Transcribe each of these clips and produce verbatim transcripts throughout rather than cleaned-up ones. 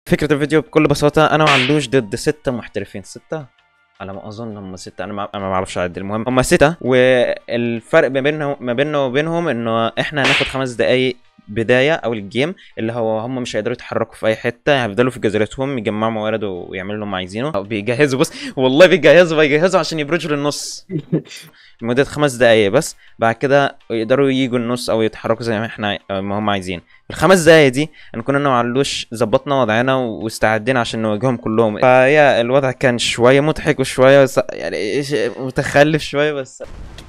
فكرة الفيديو بكل بساطة أنا وعلوش ضد ستة محترفين. ستة على ما أظن هم ستة، أنا ما أنا ما بعرفش أعد. المهم هم ستة، والفرق ما بينهم ما بيننا وبينهم إنه إحنا هناخد خمس دقايق بداية أو الجيم، اللي هو هم مش هيقدروا يتحركوا في أي حتة، هيفضلوا في جزيرتهم يجمعوا موارد ويعملوا اللي هم عايزينه. أو بيجهزوا، بص والله بيجهزوا بيجهزوا عشان يبرجوا للنص لمدة خمس دقايق بس. بعد كده يقدروا ييجوا النص أو يتحركوا زي ما إحنا ما هم عايزين. الخمس دقايق دي هنكون انا وعلوش ظبطنا وضعنا واستعدينا عشان نواجههم كلهم. فهي الوضع كان شويه مضحك وشويه س- يعني إيش- متخلف شويه بس.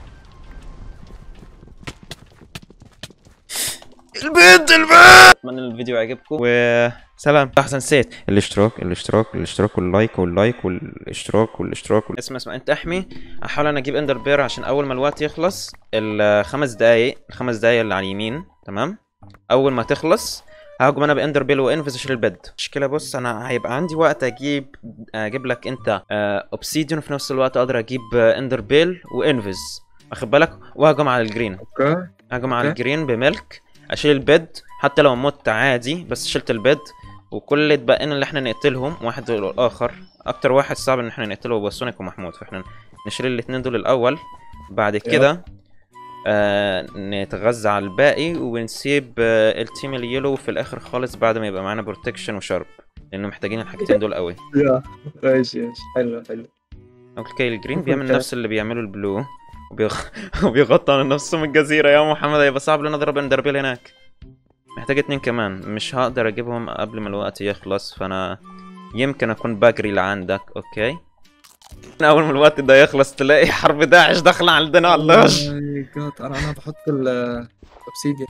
البيت البيت اتمنى الفيديو يعجبكم وسلام. احسن نسيت الاشتراك الاشتراك الاشتراك واللايك واللايك والاشتراك والاشتراك وال... اسمع اسمع انت احمي. احاول انا اجيب اندر بير عشان اول ما الوقت يخلص، الخمس دقايق الخمس دقايق اللي على اليمين، تمام؟ اول ما تخلص هاجم انا باندر بيل وانفز اشيل البيد. مشكلة بص، انا هيبقى عندي وقت اجيب اجيب لك انت اوبسيديون، وفي نفس الوقت اقدر اجيب اندر بيل وانفز، واخد بالك؟ وهجم على الجرين. اوكي هجم على اوكي. الجرين بملك، اشيل البيد حتى لو مت عادي، بس شلت البيد. وكل اللي اتبقينا اللي احنا نقتلهم واحد والاخر. اكتر واحد صعب ان احنا نقتله هو سونيك ومحمود، فاحنا نشيل الاتنين دول الاول. بعد كده آه نتغذى على الباقي ونسيب آه التيم اليلو في الاخر خالص بعد ما يبقى معانا بروتكشن وشارب، لانه محتاجين الحاجتين دول قوي. يا ماشي ماشي، حلو حلو. اوكي الجرين بيعمل اوكي. نفس اللي بيعمله البلو، وبيغ... وبيغطى على نفسه من الجزيرة. يا محمد هيبقى صعب لنا نضرب اندربيل هناك. محتاج اتنين كمان، مش هقدر اجيبهم قبل ما الوقت يخلص، فانا يمكن اكون بجري لعندك. اوكي اول ما الوقت ده يخلص تلاقي حرب داعش داخله عندنا على اللوش. ماي جاد، انا انا بحط الاوبسيديان.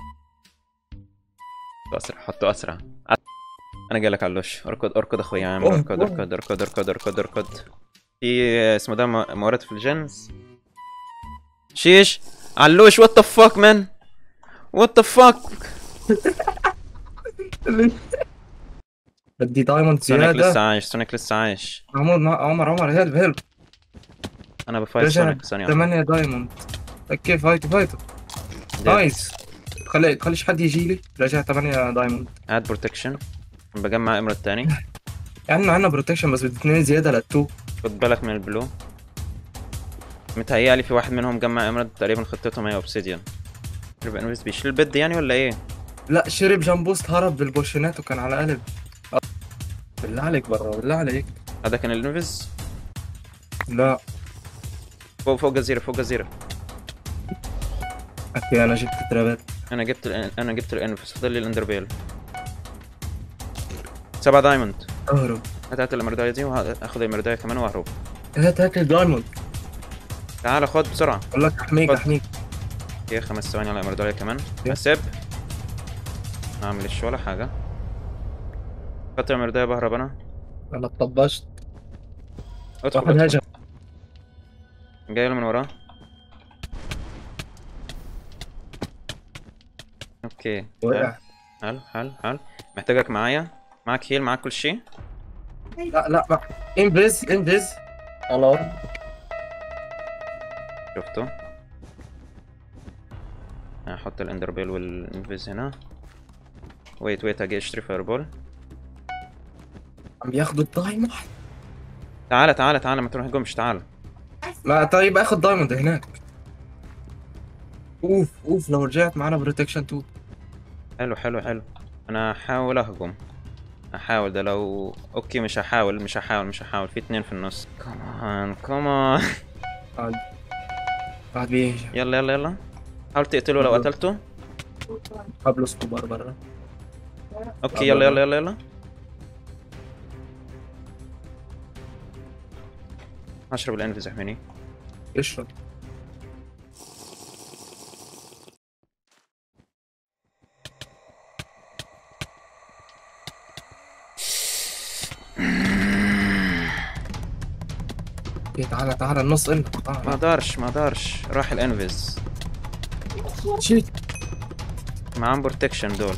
اسرع حطه اسرع. انا جاي لك على اللوش. اركض اركض اخويا، يا عم اركض اركض اركض اركض اركض اركض. في اسمه ده م- موارد في الجنز. شيش علوش، وات ذا فاك مان، وات ذا فاك. بدي دايموند سونيك لسه زياده. عايش، سونيك لسه عايش. عمر عمر عمر هيلب هيلب. انا بفايت رجع سونيك ثانية واحدة. ثمانية دايموند. اوكي فايتو فايتو. نايس. خلي خليش حد يجي لي. رجع ثمانية دايموند. هات بروتكشن، بجمع امرة تاني. يعني عندنا بروتكشن بس بدي اثنين زياده للتو. خد بالك من البلو، متهيألي في واحد منهم جمع امرة تقريبا، خطتهم هي اوبسيديان. يبقى انفيس بيشيل البيد يعني ولا ايه؟ لا شرب جامبوست، هرب بالبوشنات وكان على قلب. بالله عليك برا، بالله عليك. هذا كان الانفيس. لا فوق فوق جزيرة فوق جزيرة. اوكي انا جبت ترابات. انا جبت ال... انا جبت الانفيس، فضل لي الاندربيل. سبعة دايموند. اهرب. هات هات المرداية دي وهاخد المرداية كمان واهرب. هات هات الدايموند. تعال خد بسرعة. اقول لك احميك خد. احميك. اوكي خمس ثواني على المرداية كمان. يا. اسيب ما اعملش ولا حاجة. خدت المرداية بهرب انا. انا اتطبشت. ادخل واحد ادخل. هجم. جاي له من وراه. اوكي وقع. حلو حلو حلو. محتاجك معايا. معاك هيل، معاك كل شيء. لا لا ما. انفيز انفيز. الارم. شفته. هحط الاندربيل والانفيز هنا. ويت ويت اجي اشتري فايربول. عم بياخدوا الدايموند. تعالى تعالى تعالى ما تروحش، تعالى. ما طيب اخذ دايموند هناك. اوف اوف لو رجعت معنا بروتكشن اتنين. حلو حلو حلو. انا هحاول اهجم. هحاول ده لو اوكي. مش هحاول مش هحاول مش هحاول في اتنين في النص. كمان كمان. قاعد قاعد بيهجم. يلا يلا يلا. حاول تقتله لو قتلته. قبل سكوبر برا. اوكي يلا يلا يلا يلا. هشرب الانفيز احميني. اشرب. اوكي تعالى تعالى النص إلنا. ما تعالى. اقدرش ما اقدرش راح الانفيز. شيت. معاهم بروتكشن دول.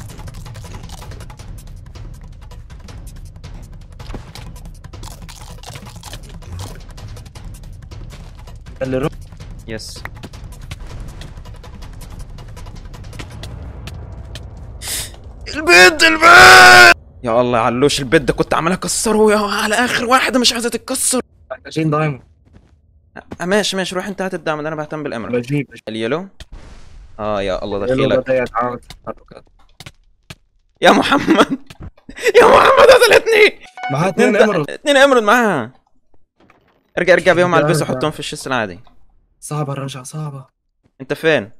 اللي رو... يس. البيت البيت. يا يا الله علوش البيت ده كنت عمال اكسره يا على اخر واحده مش عايزه تتكسر. محتاجين دايموند. آه، ماشي ماشي روح انت هات الدعم ده انا بهتم بالامر. بجيب بجيب. اليلو اه يا الله يلا دخيلك بدأ يتعود تحركات. يا محمد يا محمد قتلتني. معاه اتنين اتنين ايمرالد. اتنين امرد معاها. ارجع ارجع بيهم على البيس ارجع. وحطهم في الشيست العادي. صعبة الرجعة صعبة. انت فين؟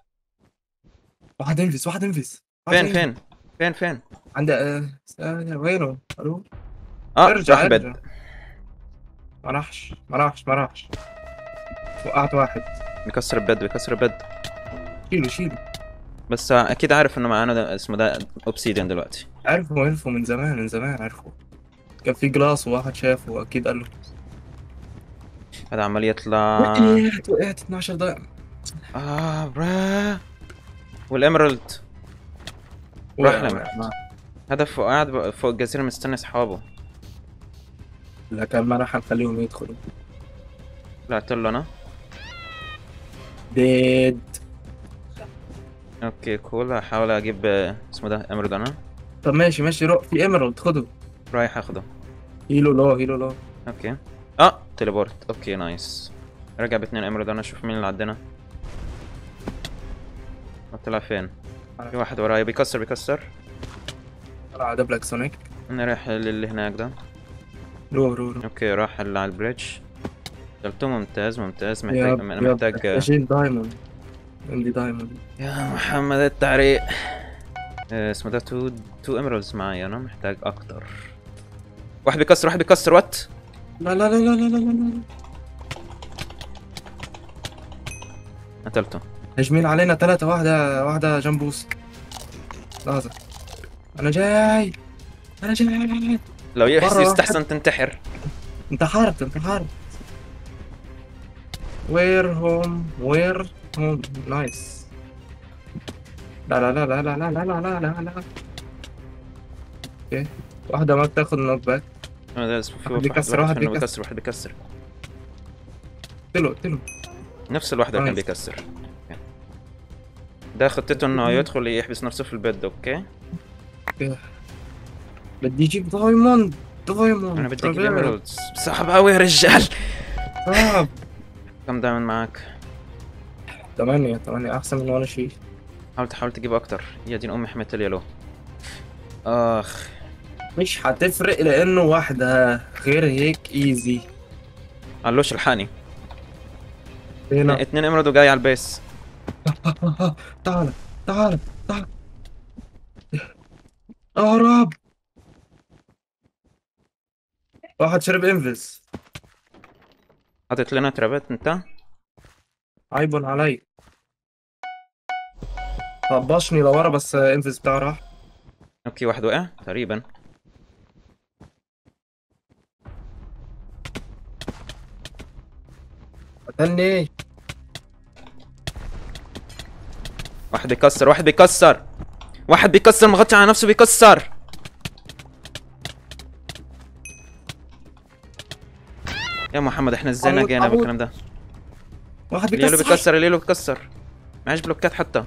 واحد انفس واحد انفس. واحد فين انفس. فين فين فين؟ عند آه، ثانية وينه؟ الو. اه ارجع راح ارجع. البيت. ما راحش ما راحش ما راحش. وقعت واحد. بيكسر البيت بيكسر البيت. شيله شيله. بس اكيد عارف انه معانا ده اسمه ده اوبسيديان دلوقتي. عرفوا عرفوا من زمان من زمان عرفوا. كان في جلاس وواحد شافه اكيد قال له. هذا عمال يطلع. وقعت وقعت اثناشر دقيقة. اه برا. والاميرالد راح الاميرالد. هذا فوق قاعد فوق الجزيرة مستني اصحابه. لا كان ما راح نخليهم يدخلوا. طلعت له انا. ديد. اوكي كول هحاول اجيب آه، اسمه ده اميرالد انا. طب ماشي ماشي روح في ايمرالد خده. رايح اخده. هيلو لو هيلو لو. اوكي اه تليبورت. اوكي نايس. رجع باثنين اميرالد انا اشوف مين اللي عندنا. طلع فين؟ في واحد ورايا بيكسر بيكسر. طلع ده بلاك سونيك. انا رايح للي هناك ده. روح روح روح. اوكي راح اللي على البريدج. قلته ممتاز ممتاز يا محتاج انا يا محتاج. محتاجين دايموند. عندي دايموند. يا محمد التعريق. آه، اسمه ده تو تو اميرالدز معايا انا محتاج اكتر. واحد بيكسر واحد بيكسر وات. لا لا لا لا لا لا لا. قتلته. هجمين علينا ثلاثة واحدة واحدة جنبوس. لحظة. أنا جاي. أنا جاي. لو يحس مرة يستحسن تنتحر. انتحرت انتحرت. وير هوم وير هوم نايس. لا لا لا لا لا لا لا لا لا لا لا. اوكي واحدة ما بتاخد نوك باك. آه، ده اسمه في واحد بيكسر، واحد فينا بيكسر. بيكسر واحد بيكسر. قتله قتله. نفس الواحدة اللي كان نايس. بيكسر. أوكي. ده خطته انه يدخل يحبس نفسه في البيت. اوكي اوكي. بدي اجيب دايموند دايموند. انا بدي اجيب ايميرالدز. صعب قوي يا رجال. صعب. كم دايما معك؟ ثمانية ثمانية أحسن من ولا شيء. حاول تحاول تجيب اكتر. يا دين امي حميت اليلو. اخ مش هتفرق لأنه واحدة غير هيك ايزي. علوش الحقني. هنا. اتنين اميرالد وجاي على البيس. تعال تعال تعال. اهرب. واحد شرب انفس. حاطط لنا ترابات انت. عيب علي. طبشني لورا بس انفس بتاعه راح. اوكي واحد وقع تقريبا. قتلني. واحد بيكسر واحد بيكسر واحد بيكسر مغطي على نفسه بيكسر. يا محمد احنا ازاي عمود، نجينا عمود. بالكلام ده؟ واحد اليلو بيكسر. بيكسر اليلو بيكسر. معيش بلوكات حتى.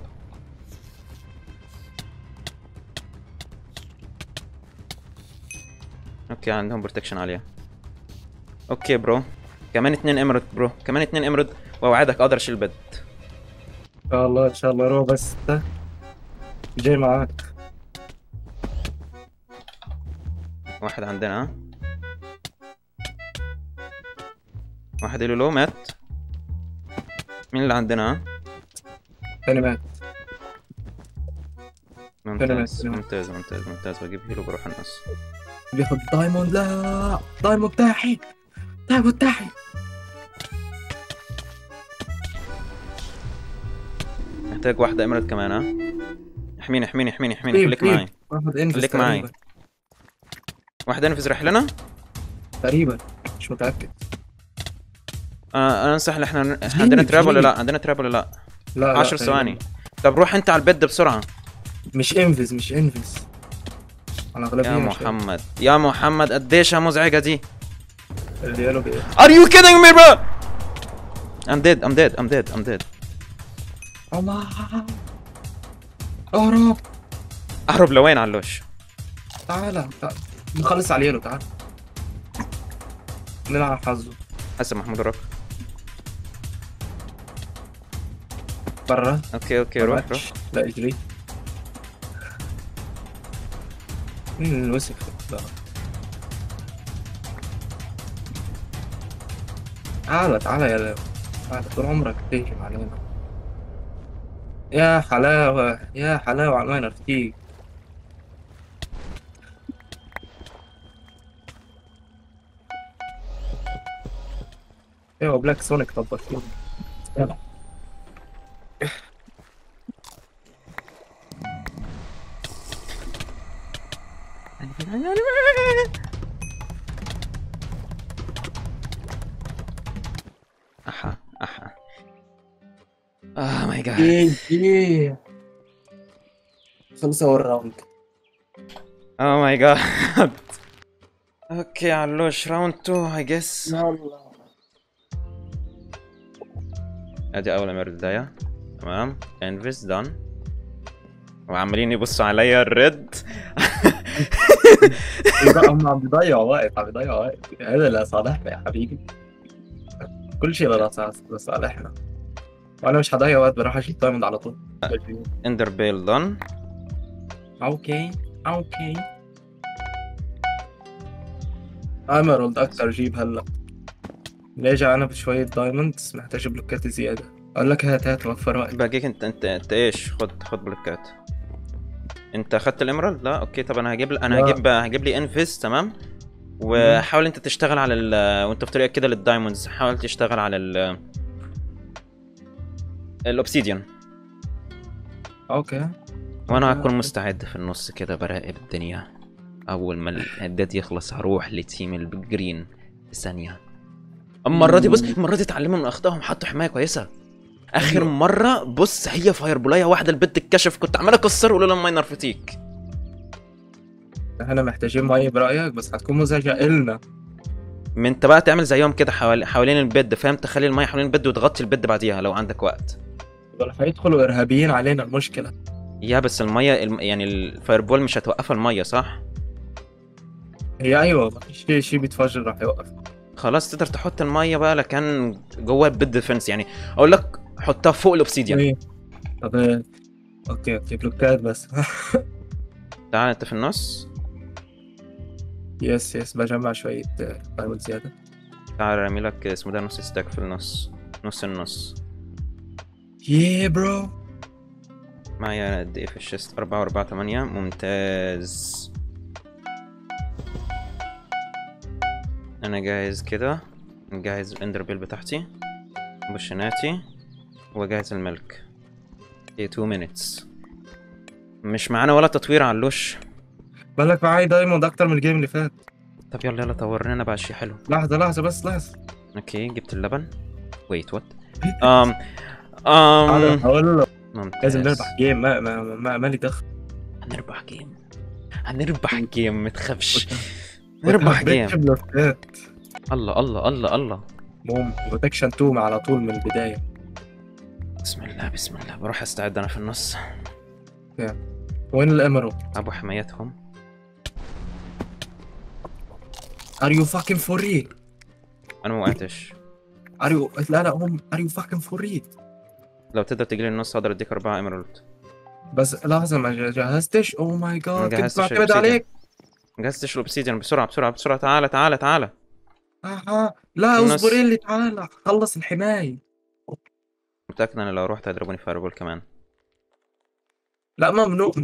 اوكي عندهم بروتكشن عالية. اوكي برو كمان اتنين امرد برو كمان اتنين امرد واوعدك اقدر اشيل البيت. ان شاء الله ان شاء الله روح بس انت جاي معاك. واحد عندنا ها؟ واحد اليلو مات. مين اللي عندنا ها؟ تاني مات. ممتاز تمام. ممتاز ممتاز ممتاز بجيب هيلو بروح النص. بياخد دايموند. لا دايموند بتاعي دايموند بتاعي. محتاج واحدة امرد كمان ها؟ احميني احميني احميني احميني طيب، خليك طيب. معي. واحد انفس خليك معي. تقريبا. واحد انفذ رح لنا. تقريبا مش متأكد. انا انا انصح ان احنا عندنا تراب ولا لا؟ عندنا تراب ولا لا؟ لا لا عشر تقريباً. ثواني. طب روح انت على البيد بسرعة. مش انفس مش انفس. على اغلبية يا مش محمد يا محمد قديشها مزعجة دي. اللي قالوا بإيه؟ Are you kidding me bro? I'm dead I'm dead I'm dead I'm dead. الله. اهرب. اهرب لوين علوش؟ تعالى تعالى نخلص على اليلو، تعالى نلعب حظه. حسن محمود وراك. برا. اوكي اوكي روح روح. لا اجري. مين الوسخ ده؟ تعالى تعالى يا لو. تعالى طول عمرك تهجم علينا. يا حلاوة يا حلاوة على الماينر فيك. ايوه بلاك سونيك طبق فيه. يلا. احا احا. اه ماي جاد. ايه ايه خلص اول راوند. اوه ماي جاد. اوكي علوش راوند اتنين اي جس. يلا. ادي اول امر بداية. تمام انفيس دان. وعمالين يبصوا عليا الريد. لا هم عم بيضيعوا وقت، عم بيضيعوا وقت. هذا اللي صالحنا يا حبيبي. كل شيء لصالحنا. وانا مش هضيع وقت، بروح اشيل دايموند على طول. اندر بيل دان. اوكي اوكي. اميرالد اكتر جيب هلا. راجع انا بشوية دايموندز، محتاج بلوكات زيادة. اقول لك هات هات وفر وقت. باقيك انت انت انت ايش؟ خد خد بلوكات. انت اخدت الامرالد؟ لا اوكي. طب انا هجيب انا لا. هجيب هجيب لي انفيس. تمام. وحاول انت تشتغل على ال وانت في طريقك كده للدايموندز، حاول تشتغل على ال الاوبسيديان. اوكي. وانا أوكي. هكون مستعد في النص كده براقب الدنيا. اول ما الهداد يخلص هروح لتيم الجرين في ثانيه. المره دي بص، المره دي اتعلموا من اخطائهم، حطوا حمايه كويسه. اخر أيوة. مره بص هي فاير بولايه واحده البت اتكشف، كنت عمال اكسر ولولا الماينر فتيك. احنا محتاجين مية برايك، بس هتكون مزعجة النا. من انت بقى تعمل زيهم كده حوالي حوالين البيد، فاهم؟ تخلي الميه حوالين البيد وتغطي البيد بعديها لو عندك وقت. دول هيدخلوا ارهابيين علينا، المشكلة. يا بس الميه الم... يعني الفايربول مش هتوقف الميه صح؟ هي ايوه، مفيش شيء شيء بيتفجر راح يوقف. خلاص تقدر تحط الميه بقى لكن جوه البيد ديفنس، يعني اقول لك حطها فوق الاوبسيديان. إيه. طب إيه. اوكي اوكي بلوكات بس. تعال انت في النص. يس يس بجمع شوية دايموند زيادة. تعال ارمي لك اسمه ده نص ستاك في النص، نص النص. ياه برو. معايا قد ايه في الشيست؟ أربعة وأربعة تمانية. ممتاز. أنا جاهز كده، جاهز الإندر بيل بتاعتي بوشناتي وجاهز الملك. ايه اتنين minutes. مش معانا ولا تطوير علوش. بالك معايا دايموند أكتر من الجيم اللي فات. طب يلا يلا طورنا بقى شي حلو. لحظة لحظة بس لحظة. اوكي جبت اللبن. ويت وات. ام ام هقول له ممتاز. لازم نربح جيم. ما ما ما مالي دخل. هنربح جيم، هنربح جيم، متخافش. نربح جيم. بلوكات. الله الله الله الله. بوم بروتكشن اتنين على طول من البداية. بسم الله بسم الله. بروح استعد انا في النص. وين الاميرالد؟ ابو حمايتهم. ار يو فاكين فور ريل؟ انا ما وقعتش. ار يو لا لا هم ار يو فاكين فور ريل؟ لو تقدر تجي لي النص اقدر اديك اربعة ايمرالد. بس لحظة ما جهزتش. اوه ماي جاد كنت جهزتش معتمد الأوبسيديان. عليك. جهزتش الاوبسيديان. بسرعه بسرعه بسرعه. تعالى تعالى تعالى. اها لا النص. اصبر اللي تعالى خلص الحماية. متاكد انا لو رحت هيضربوني فايربول كمان. لا ممنوع.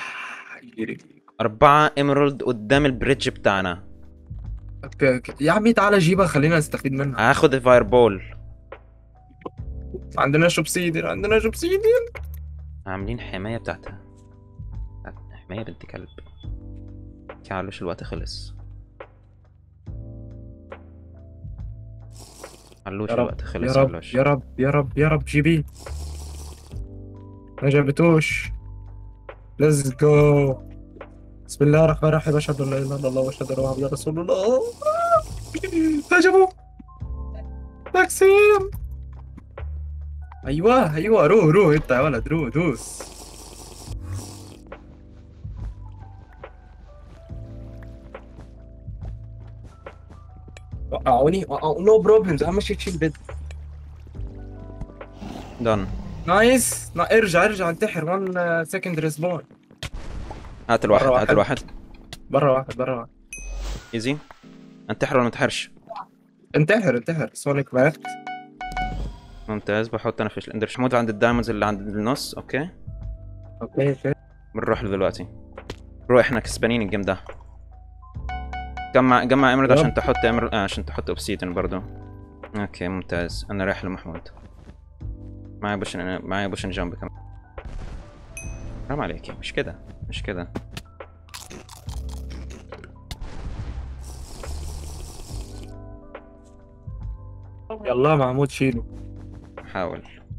أربعة ايمرالد قدام البريدج بتاعنا. اوكي اوكي يا عمي تعالى جيبها خلينا نستفيد منها. هاخد الفايربول. عندنا اوبسيديان عندنا اوبسيديان. عاملين حمايه بتاعتها. حمايه بنت كلب. كعلوش الوقت خلص. علوش يا رب الوقت خلص. يا رب علوش. يا رب يا رب يا رب جيبي. ما جابتوش. ليتس جو. بسم الله الرحمن الرحيم. اشهد ان لا اله الا الله واشهد ان محمدا رسول الله. هجموا. تاكسيم. ايوه ايوه روح روح انت يا ولد روح دوس. وقعوني وقعوا نو بروبلمز، اهم شيء تشيل بيد. دون. نايس. نا ارجع ارجع انتحر. واحد سكند ريسبون. هات الواحد مرة هات الواحد. برا واحد برا واحد. ايزي. انتحر ولا ما انتحرش؟ انتحر انتحر. سونيك مات. ممتاز. بحط انا في الاندر حمود عند الدايموندز اللي عند النص. اوكي اوكي اوكي. بنروح له دلوقتي. روح احنا كسبانين الجيم ده. جمع جمع امرد يلا. عشان تحط امرد آه عشان تحط اوبسيدن برضو. اوكي ممتاز. انا رايح لمحمود. معايا بوشن معايا بوشن جامب كمان. حرام عليكي. مش كده مش كده. يلا محمود شيله. حاول.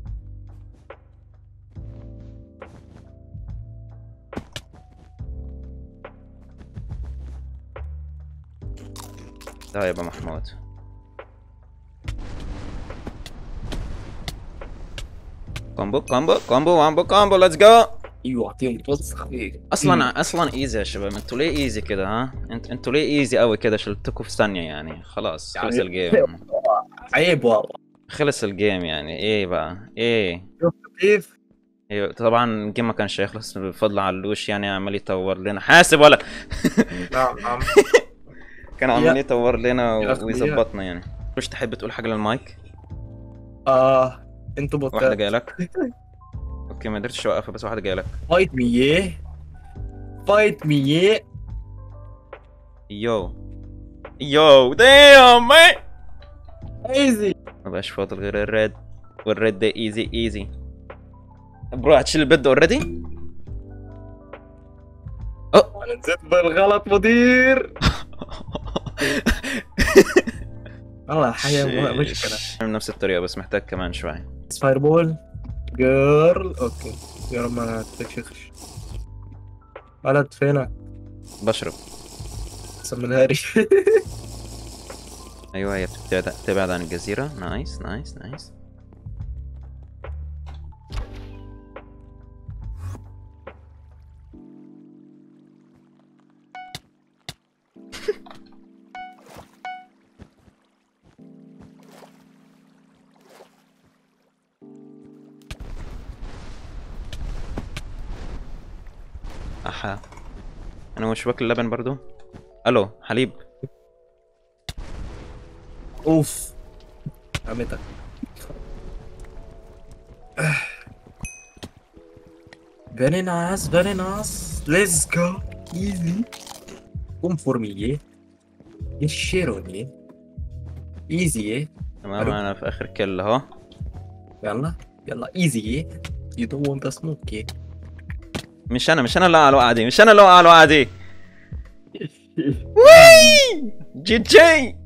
طيب يا محمود. كومبو كومبو كومبو وامبو كومبو ليتس جو. ايوه اعطيهم توسخ فيك. اصلا اصلا ايزي يا شباب. انتوا ليه ايزي كده ها؟ انت انتوا ليه ايزي قوي كده؟ شلتكوا في ثانيه يعني. خلاص خلص يعني الجيم. عيب والله. خلص الجيم يعني. ايه بقى ايه؟ شفت كيف؟ ايوه طبعا الجيم ما كانش هيخلص بفضل علوش يعني. عمال يطور لنا. حاسب ولا نعم نعم. كان عمال يطور لنا يا أخويا. ويظبطنا يعني. مش تحب تقول حاجه للمايك؟ اه انتوا واحده بوتات. جايه لك. اوكي ما قدرتش اوقفها بس واحده جايه لك. فايت مي يه. فايت مي يه. يو يو دايم مان. ايزي. ما بقاش فاضل غير الريد. والريد ده ايزي ايزي. برو هتشيل البيد اوريدي؟ انا نسيت بالغلط مدير. والله الحياة مشكلة. من نفس الطريقة بس محتاج كمان شوي. فاير بول. جيرل. اوكي. يا رب ما تكشخش. ولد فينك؟ بشرب. سم الهاري. ايوه هي بتبعد تبعد عن الجزيرة. نايس نايس نايس. احا. انا مش باكل لبن برضو. الو حليب. اوف. عمتك. Very nice, very nice. Let's go. Easy. قوم فورمي. يشيروني. ايزي. تمام انا في اخر كل اهو. يلا يلا ايزي. You don't want to smoke. مش انا مش انا اللي على الوقعة دي. مش انا اللي على الوقعة دي. وي جي جي.